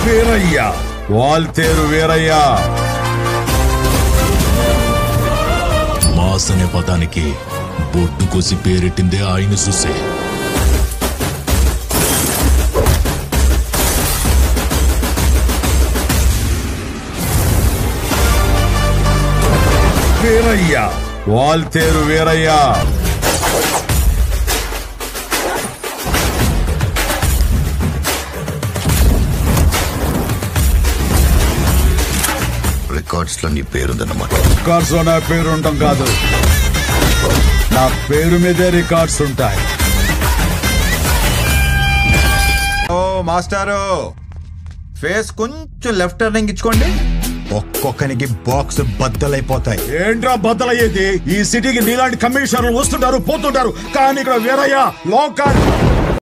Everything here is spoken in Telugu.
వీరయ్య, వాల్తేరు వీరయ్య. మాస్ అనే పదానికి బొడ్డు కోసి పేరెట్టిందే ఆయన చూసే. వీరయ్య, వాల్తేరు వీరయ్య. రికార్డ్స్ లో నీ పేరుందన్నమాట. రికార్డ్స్ లో నా పేరు ఉండటం కాదు, నా పేరు మీదే రికార్డ్స్ ఉంటాయి. ఓ మాస్టారు, ఫేస్ కొంచెం లెఫ్ట్ టర్నింగ్ ఇచ్చుకోండి. ఒక్కొక్కనికి బాక్స్ బద్దలైపోతాయి. ఏంట్రా బద్దలయ్యేది? ఈ సిటీకి నీలాంటి కమిషనర్లు వస్తుంటారు పోతుంటారు, కానీ ఇక్కడ వీరయ్య లోకల్.